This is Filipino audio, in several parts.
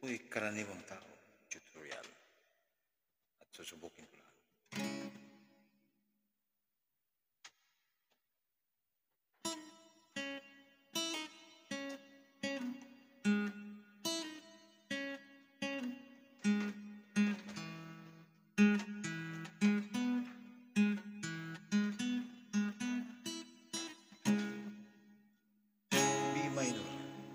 Ako'y karaniwang tao, tutorial, at susubukin ko lang. B minor.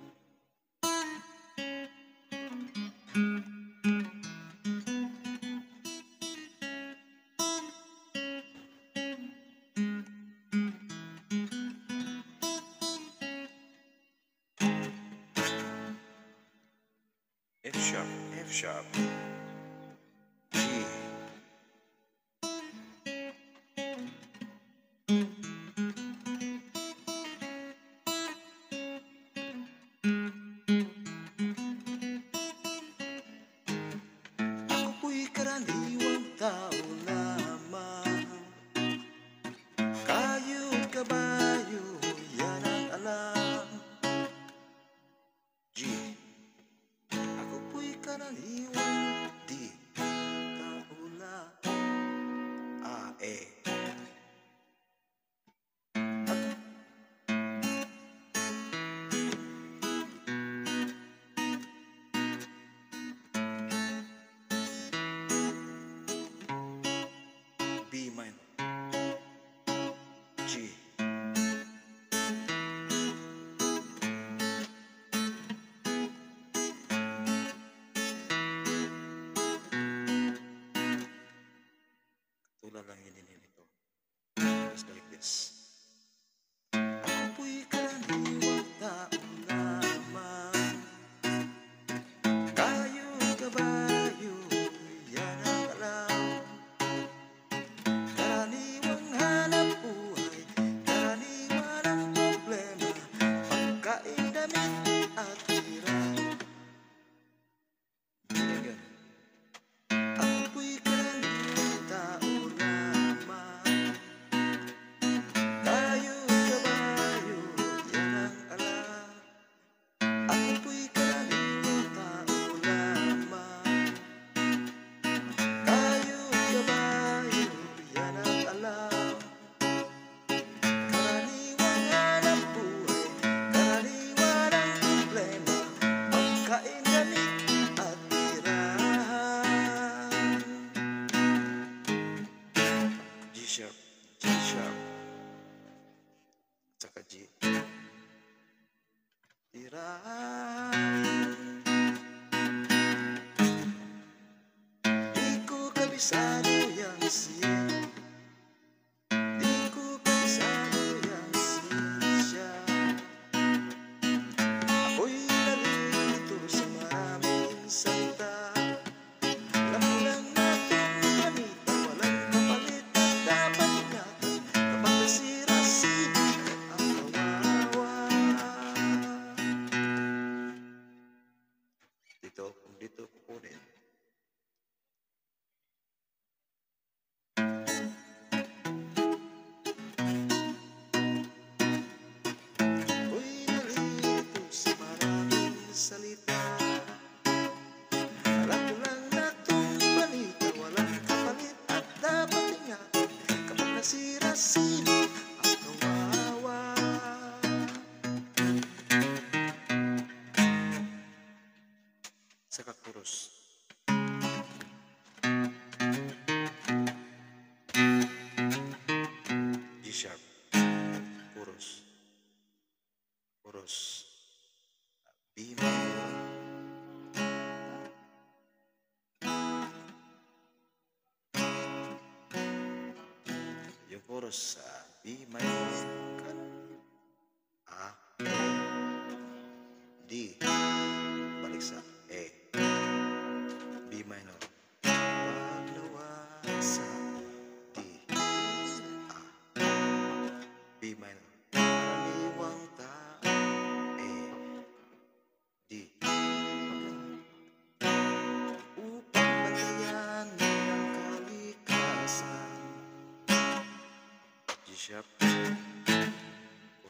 F sharp, F sharp, G, ako po'y karaniwang tao lamang. Kayo't kabayo, yan ang alam. G, ako po'y karaniwang D, tao lang. A, E, B minor, G, tulad lang yun nito. Just like this. Ako po'y karaniwang tao lamang. Kayo't kabayo, yan ang alam. Karaniwang hanap buhay, karaniwan ang problema. Pagkain, damit at tira. Ganyan. Ako po'y karaniwang tao lamang. Kayo't kabayo, yan ang alam. Ako po'y karaniwang tao lamang. Kayo't kabayo, yan ang alam. Karaniwang hanap buhay, karaniwan ang problema. Pagkain, damit at tirahan. G sharp, G sharp, tsaka G. Tirahan. Di ko kabisado yang C. Di ko kabisado yang siya. Ako'y nalilito sa maraming salita. Alam mo lang natin manita, walang kapalit at dapat ingatan. Kapag nasira sino ang kawawa. Kung dito kukunin. Ako'y nalilito sa maraming salita. Alam ko lang na itong balita, walang kapalit at dapat ingatan. Kapag nasira sino ang kawawa. Saka chorus. G sharp, chorus, chorus, B minor, yung chorus sa B minor, A, D, balik sa E, B minor, paglawa sa D, A, B minor, karaniwang tao, E, D, upang bantayan ang kalikasan. G sharp,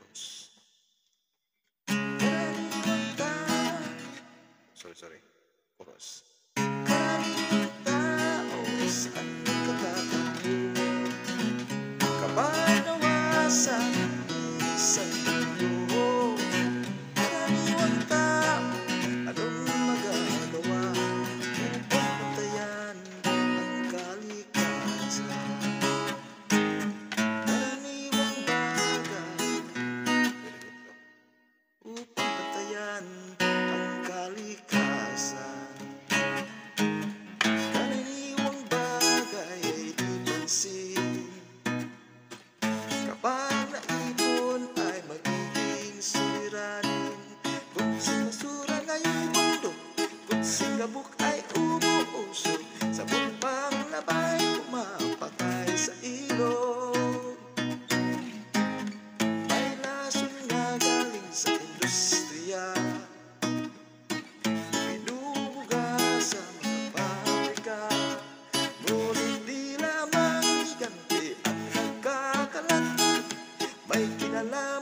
chorus, karaniwang tao, sorry, Karaniwang tao saan nagkatatampo kapag nawasak isang mundo. Karaniwang tao, anong magagawa upang patayan ang kalikasan? Karaniwang bagay upang patayan ang kalikasan. Karaniwang bagay ay di pansin. Kapag naipon ay magiging suliranin. Kung sinusura ngayong mundo, kung singabok ay umuusok, sa bumpang labay pumapatay sa ilog. May lason na galing sa industriya, binubuga sa mga pabrika. Ngunit di lamang higante ang nagkakalat, may kinalaman